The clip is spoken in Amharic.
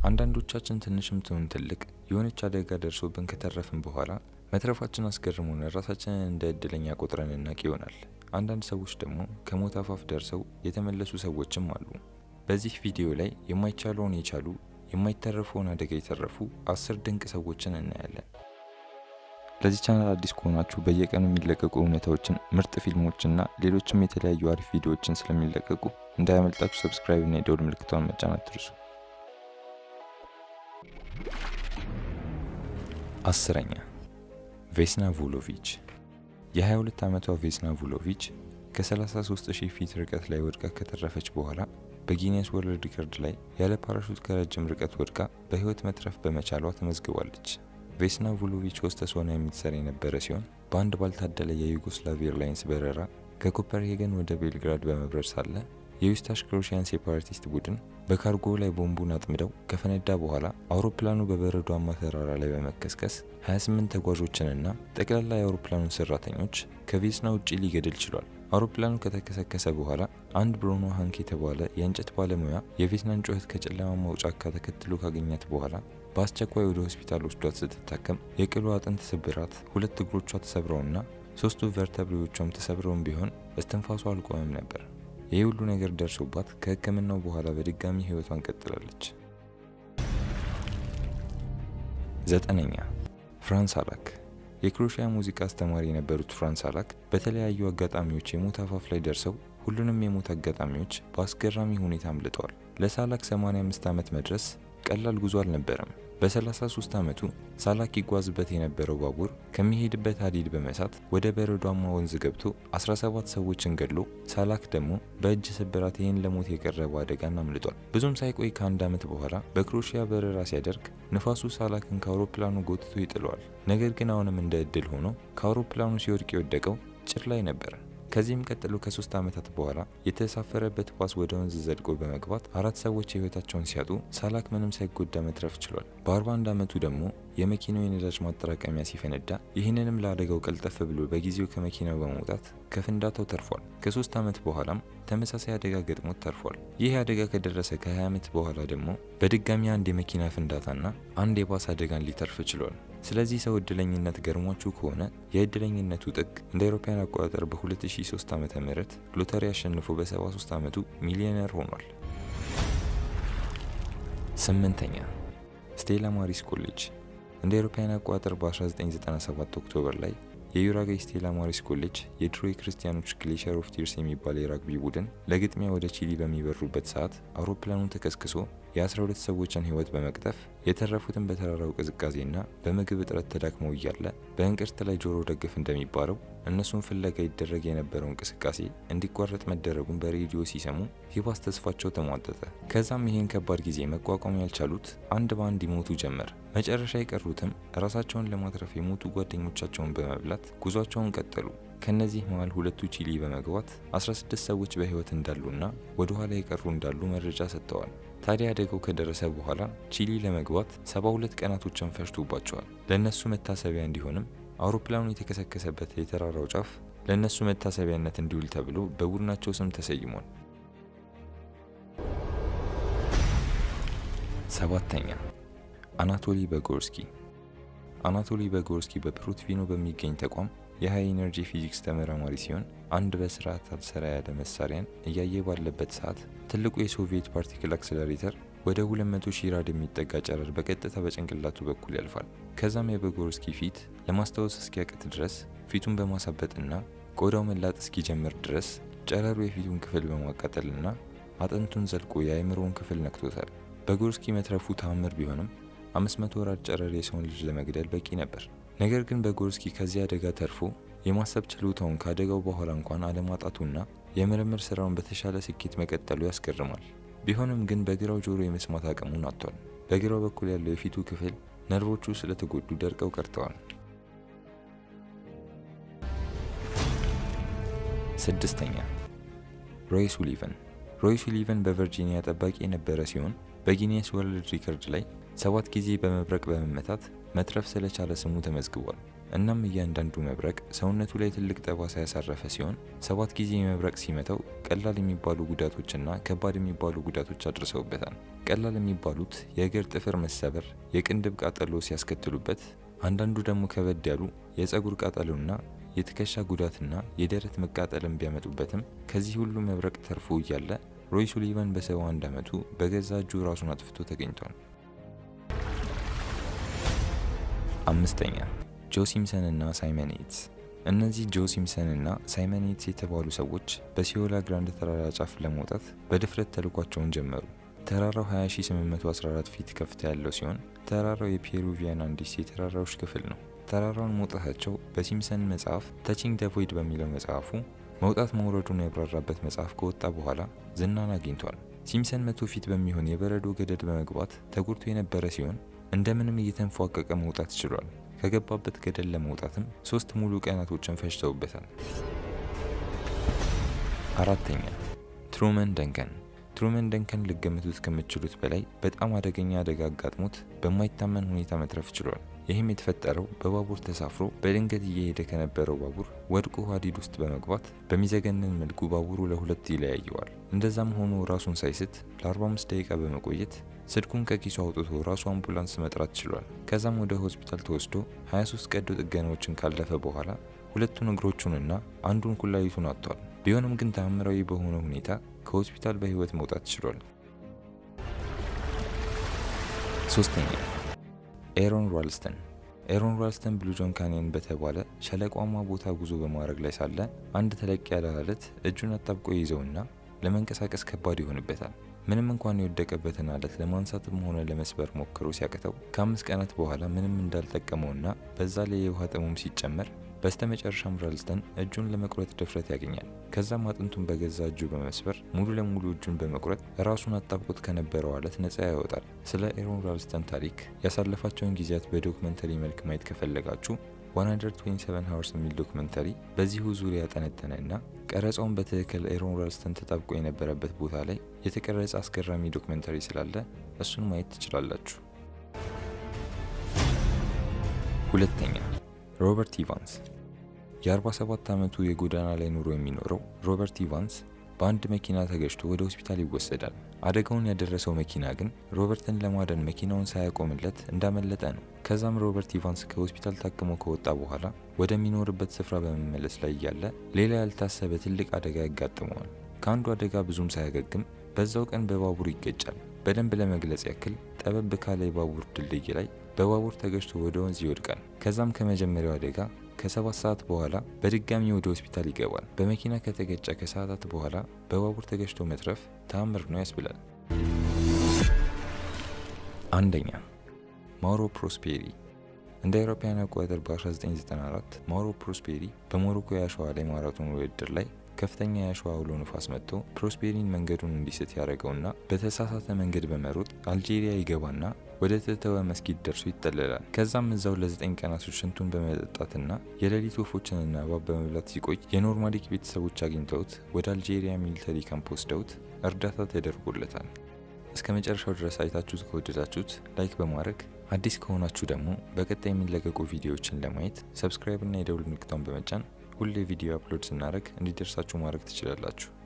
አንዳንዶቻችን ትንሽም ትሁን ትልቅ የሆነች አደጋ ደርሶብን ከተረፍን በኋላ መትረፋችን አስገርሞን ራሳችንን እንደ እድለኛ ቆጥረን እናቅ ይሆናል። አንዳንድ ሰዎች ደግሞ ከሞት አፋፍ ደርሰው የተመለሱ ሰዎችም አሉ። በዚህ ቪዲዮ ላይ የማይቻለውን የቻሉ የማይተረፈውን አደጋ የተረፉ 10 ድንቅ ሰዎችን እናያለን። ለዚህ ቻናል አዲስ ከሆናችሁ በየቀኑ የሚለቀቁ እውነታዎችን፣ ምርጥ ፊልሞችና ሌሎችም የተለያዩ አሪፍ ቪዲዮዎችን ስለሚለቀቁ እንዳያመልጣችሁ ሰብስክራይብ እና የደወል ምልክቷን መጫን አትርሱ። 10ኛ ቬስና ቮሎቪች። የ22 ዓመቷ ቬስና ቮሎቪች ከ33000 ፊት ርቀት ላይ ወድቃ ከተረፈች በኋላ በጊኒስ ወርልድ ሪከርድ ላይ ያለ ፓራሹት ከረጅም ርቀት ወድቃ በህይወት መትረፍ በመቻሏ ተመዝግባለች። ቬስና ቮሎቪች ሆስተስ ሆና የምትሰራ የነበረ ሲሆን በአንድ ባልታደለ የዩጎስላቭ ኤርላይንስ በረራ ከኮፐንሄገን ወደ ቤልግራድ በመብረር ሳለ የዩስታሽ ክሮሺያን ሴፓራቲስት ቡድን በካርጎ ላይ ቦምቡን አጥምደው ከፈነዳ በኋላ አውሮፕላኑ በበረዷማ ተራራ ላይ በመከስከስ 28 ተጓዦችንና ጠቅላላ የአውሮፕላኑን ሰራተኞች ከቬስና ውጪ ሊገድል ችሏል። አውሮፕላኑ ከተከሰከሰ በኋላ አንድ ብሩኖ ሃንክ የተባለ የእንጨት ባለሙያ የቬስናን ጩኸት ከጨለማው ጫካ ተከትሎ ካገኛት በኋላ በአስቸኳይ ወደ ሆስፒታል ወስዷት ስትታከም የቅሉ አጥንት ስብራት፣ 2 እግሮቿ ተሰብረውና 3 ቨርተብሬዎቿም ተሰብረውም ቢሆን እስትንፋሷ አልቆመም ነበር። ይህ ሁሉ ነገር ደርሶባት ከህክምናው በኋላ በድጋሚ ህይወቷን ቀጥላለች። 9ኛ ፍራንስ ሃላክ። የክሮሺያ ሙዚቃ አስተማሪ የነበሩት ፍራንስ ሃላክ በተለያዩ አጋጣሚዎች የሞት አፋፍ ላይ ደርሰው ሁሉንም የሞት አጋጣሚዎች በአስገራሚ ሁኔታ አምልጠዋል። ለሳላክ 85 ዓመት መድረስ ቀላል ጉዞ አልነበረም። በ33 ዓመቱ ሳላክ ይጓዝበት የነበረው ባቡር ከሚሄድበት ሀዲድ በመሳት ወደ በረዷማ ወንዝ ገብቶ 17 ሰዎችን ገድሎ ሳላክ ደግሞ በእጅ ስብራት ይህን ለሞት የቀረበ አደጋን አምልጧል። ብዙም ሳይቆይ ከ1 ዓመት በኋላ በክሮሺያ በረራ ሲያደርግ ንፋሱ ሳላክን ከአውሮፕላኑ ጎትቶ ይጥለዋል። ነገር ግን አሁንም እንደ እድል ሆኖ ከአውሮፕላኑ ሲወድቅ የወደቀው ጭር ላይ ነበር። ከዚህም ቀጥሎ ከ3 ዓመታት በኋላ የተሳፈረበት ባስ ወደ ወንዝ ዘልቆ በመግባት 4 ሰዎች ህይወታቸውን ሲያጡ ሳላክ ምንም ሳይጎዳ መትረፍ ችሏል። በ41 ዓመቱ ደግሞ የመኪናው የነዳጅ ማጠራቀሚያ ሲፈነዳ ይህንንም ለአደጋው ቀልጠፍ ብሎ በጊዜው ከመኪናው በመውጣት ከፍንዳታው ተርፏል። ከ3 ዓመት በኋላም ተመሳሳይ አደጋ ገጥሞት ተርፏል። ይህ አደጋ ከደረሰ ከ20 ዓመት በኋላ ደግሞ በድጋሚ አንድ የመኪና ፍንዳታና አንድ የባስ አደጋን ሊተርፍ ችሏል። ስለዚህ ሰው እድለኝነት ገርሟችሁ ከሆነ የእድለኝነቱ ጥግ እንደ አውሮፓውያን አቆጣጠር በ2003 ዓመተ ምህረት ሎተሪ አሸንፎ በ73 ዓመቱ ሚሊዮነር ሆኗል። 8ኛ ስቴላ ማሪስ ኮሌጅ። እንደ አውሮፓውያን አቆጣጠር በ1997 ኦክቶበር ላይ የዩራጋይ ስቴላ ማሪስ ኮሌጅ የድሮ የክርስቲያኖች ግሌሸር ኦፍ ቲርስ የሚባል የራግቢ ቡድን ለግጥሚያ ወደ ቺሊ በሚበሩበት ሰዓት አውሮፕላኑን ተከስክሶ የ12 ሰዎችን ህይወት በመቅጠፍ የተረፉትን በተራራው ቅዝቃዜና በምግብ እጥረት ተዳክመው እያለ በእንቅርት ላይ ጆሮ ደግፍ እንደሚባለው እነሱን ፍለጋ ይደረግ የነበረው እንቅስቃሴ እንዲቋረጥ መደረጉን በሬዲዮ ሲሰሙ ይባስ ተስፋቸው ተሟጠጠ። ከዛም ይሄን ከባድ ጊዜ መቋቋም ያልቻሉት አንድ በአንድ ይሞቱ ጀመር። መጨረሻ የቀሩትም ራሳቸውን ለማትረፍ የሞቱ ጓደኞቻቸውን በመብላት ጉዟቸውን ቀጠሉ። ከነዚህ መሃል 2ቱ ቺሊ በመግባት 16 ሰዎች በህይወት እንዳሉና ወደ ኋላ የቀሩ እንዳሉ መረጃ ሰጥተዋል። ታዲያ አደጋው ከደረሰ በኋላ ቺሊ ለመግባት 72 ቀናቶችን ፈጅቶባቸዋል። ለነሱ መታሰቢያ እንዲሆንም አውሮፕላኑ የተከሰከሰበት የተራራው ጫፍ ለነሱ መታሰቢያነት እንዲውል ተብሎ በቡድናቸው ስም ተሰይሟል። 7ኛ አናቶሊ በጎርስኪ። አናቶሊ በጎርስኪ በፕሮትቪኖ በሚገኝ ተቋም የሃይ ኢነርጂ ፊዚክስ ተመራማሪ ሲሆን አንድ በስርዓት አልሰራ ያለ መሳሪያን እያየ ባለበት ሰዓት ትልቁ የሶቪየት ፓርቲክል አክሰለሬተር ወደ 200,000 ራድ የሚጠጋ ጨረር በቀጥታ በጭንቅላቱ በኩል ያልፋል። ከዛም የበጎርስኪ ፊት ለማስታወስ እስኪያቅት ድረስ ፊቱን በማሳበጥና ቆዳው መላጥ እስኪጀምር ድረስ ጨረሩ የፊቱን ክፍል በማቃጠልና አጥንቱን ዘልቆ የአእምሮውን ክፍል ነክቶታል። በጎርስኪ መትረፉ ተአምር ቢሆንም 500 ራድ ጨረር የሰውን ልጅ ለመግደል በቂ ነበር። ነገር ግን በጎርስኪ ከዚህ አደጋ ተርፎ የማሰብ ችሎታውን ካደጋው በኋላ እንኳን አለማጣቱና የምርምር ስራውን በተሻለ ስኬት መቀጠሉ ያስገርማል። ቢሆንም ግን በግራው ጆሮ የመስማት አቅሙን አጥቷል። በግራው በኩል ያለው የፊቱ ክፍል ነርቮቹ ስለተጎዱ ደርቀው ቀርተዋል። 6ኛ ሮይ ሱሊቨን። ሮይ ሱሊቨን በቨርጂኒያ ጠባቂ የነበረ ሲሆን በጊኒስ ወርልድ ሪከርድ ላይ 7 ጊዜ በመብረቅ በመመታት መትረፍ ስለቻለ ስሙ ተመዝግቧል። እናም እያንዳንዱ መብረቅ ሰውነቱ ላይ ትልቅ ጠባሳ ያሳረፈ ሲሆን 7 ጊዜ መብረቅ ሲመታው ቀላል የሚባሉ ጉዳቶችና ከባድ የሚባሉ ጉዳቶች አድርሰውበታል። ቀላል የሚባሉት የእግር ጥፍር መሰበር፣ የቅንድብ ቃጠሎ ሲያስከትሉበት፣ አንዳንዱ ደግሞ ከበድ ያሉ የፀጉር ቃጠሎና የትከሻ ጉዳትና የደረት መቃጠልን ቢያመጡበትም ከዚህ ሁሉ መብረቅ ተርፎ እያለ ሮይ ሱሊቫን በ71 ዓመቱ በገዛ እጁ ራሱን አጥፍቶ ተገኝቷል። አምስተኛ ጆ ሲምፕሰን እና ሳይመን ዬትስ። እነዚህ ጆ ሲምፕሰን እና ሳይመን ዬትስ የተባሉ ሰዎች በሲዮላ ግራንድ ተራራ ጫፍ ለመውጣት በድፍረት ተልኳቸውን ጀመሩ። ተራራው 20814 ፊት ከፍታ ያለው ሲሆን ተራራው የፔሩቪያን አንዲስ የተራራዎች ክፍል ነው። ተራራውን መውጣታቸው በሲምፕሰን መጽሐፍ ተቺንግ ዘ ቮይድ በሚለው መጽሐፉ መውጣት መውረዱን ያብራራበት መጽሐፍ ከወጣ በኋላ ዝናን አግኝቷል። ሲምፕሰን 100 ፊት በሚሆን የበረዶ ገደል በመግባት ተጎድቶ የነበረ ሲሆን እንደምንም እየተንፏቀቀ መውጣት ችሏል። ከገባበት ገደል ለመውጣትም 3 ሙሉ ቀናቶችን ፈጅተውበታል። አራተኛ ትሩመን ደንከን። ትሩመን ደንከን ልገምቱት ከምትችሉት በላይ በጣም አደገኛ አደጋ አጋጥሞት በማይታመን ሁኔታ መትረፍ ችሏል። ይህም የተፈጠረው በባቡር ተሳፍሮ በድንገት እየሄደ ከነበረው ባቡር ወድቆ ሀዲድ ውስጥ በመግባት በሚዘገንን መልኩ ባቡሩ ለሁለት ይለያየዋል። እንደዛም ሆኖ ራሱን ሳይስት ለ45 ደቂቃ በመቆየት ስልኩን ከኪሱ አውጥቶ ራሱ አምቡላንስ መጥራት ችሏል። ከዛም ወደ ሆስፒታል ተወስዶ 23 ቀዶ ጥገናዎችን ካለፈ በኋላ ሁለቱን እግሮቹንና አንዱን ኩላሊቱን አጥቷል። ቢሆንም ግን ተአምራዊ በሆነ ሁኔታ ከሆስፒታል በህይወት መውጣት ችሏል። ሶስተኛ ኤሮን ራልስተን። ኤሮን ራልስተን ብሉ ጆን ካኒየን በተባለ ሸለቋማ ቦታ ጉዞ በማድረግ ላይ ሳለ አንድ ተለቅ ያለ አለት እጁን አጣብቆ ይዘውና ለመንቀሳቀስ ከባድ ይሆንበታል። ምንም እንኳን የወደቀበትን አለት ለማንሳትም ሆነ ለመስበር ሞክሮ ሲያቅተው ከ5 ቀናት በኋላ ምንም እንዳልጠቀመውና በዛ ላይ የውሃ ጥሙም ሲጨመር በስተመጨረሻም ራልስተን እጁን ለመቁረጥ ድፍረት ያገኛል። ከዛም አጥንቱን በገዛ እጁ በመስበር ሙሉ ለሙሉ እጁን በመቁረጥ ራሱን አጣብቆት ከነበረው አለት ነፃ ያወጣል። ስለ ኤሮን ራልስተን ታሪክ ያሳለፋቸውን ጊዜያት በዶክመንተሪ መልክ ማየት ከፈለጋችሁ 127 ሃወርስ የሚል ዶክመንተሪ በዚሁ ዙሪያ ያጠነጠነና ቀረጻውን በትክክል ኤሮን ራልስተን ተጣብቆ የነበረበት ቦታ ላይ የተቀረጸ አስገራሚ ዶክመንተሪ ስላለ እሱን ማየት ትችላላችሁ። ሁለተኛ ሮበርት ኢቫንስ። የ47 ዓመቱ የጎዳና ላይ ኑሮ የሚኖረው ሮበርት ኢቫንስ በአንድ መኪና ተገጭቶ ወደ ሆስፒታል ይወሰዳል። አደጋውን ያደረሰው መኪና ግን ሮበርትን ለማዳን መኪናውን ሳያቆምለት እንዳመለጠ ነው። ከዛም ሮበርት ኢቫንስ ከሆስፒታል ታክሞ ከወጣ በኋላ ወደሚኖርበት ስፍራ በመመለስ ላይ እያለ ሌላ ያልታሰበ ትልቅ አደጋ ያጋጥመዋል። ከአንዱ አደጋ ብዙም ሳያገግም በዛው ቀን በባቡር ይገጫል። በደንብ ለመግለጽ ያክል ጠበብ ካለ የባቡር ድልድይ ላይ በባቡር ተገጭቶ ወደ ወንዝ ይወድቃል። ከዛም ከመጀመሪያው አደጋ ከ7 ሰዓት በኋላ በድጋሚ ወደ ሆስፒታል ይገባል። በመኪና ከተገጨ ከሰዓታት በኋላ በባቡር ተገጭቶ መትረፍ ተአምር ነው ያስብላል። አንደኛ ማውሮ ፕሮስፔሪ። እንደ አውሮፓውያን አቆጣጠር በ1994 ማውሮ ፕሮስፔሪ በሞሮኮ የአሸዋ ላይ ማራቶን ውድድር ላይ ከፍተኛ የአሸዋ አውሎ ንፋስ መጥቶ ፕሮስፔሪን መንገዱን እንዲስት ያደረገውና በተሳሳተ መንገድ በመሮጥ አልጄሪያ ይገባና ወደ ተተወ መስጊድ ደርሶ ይጠለላል። ከዛም እዛው ለ9 ቀናት ሽንቱን በመጠጣትና የሌሊት ወፎችንና እባብ በመብላት ሲቆይ የኖርማሊክ ቤተሰቦች አግኝተውት ወደ አልጄሪያ ሚሊተሪ ካምፕ ወስደውት እርዳታ ተደርጎለታል። እስከ መጨረሻው ድረስ አይታችሁት ከወደዳችሁት ላይክ በማድረግ አዲስ ከሆናችሁ ደግሞ በቀጣይ የሚለቀቁ ቪዲዮዎችን ለማየት ሰብስክራይብ እና የደውል ምልክቱን በመጫን ሁሌ ቪዲዮ አፕሎድ ስናደርግ እንዲደርሳችሁ ማድረግ ትችላላችሁ።